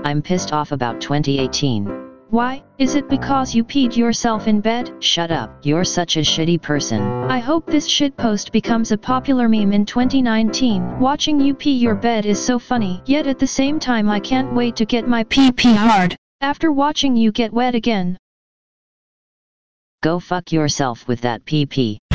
I'm pissed off about 2018. Why? Is it because you peed yourself in bed? Shut up, you're such a shitty person. I hope this shitpost becomes a popular meme in 2019. Watching you pee your bed is so funny, yet at the same time I can't wait to get my pee hard after watching you get wet again. Go fuck yourself with that pee.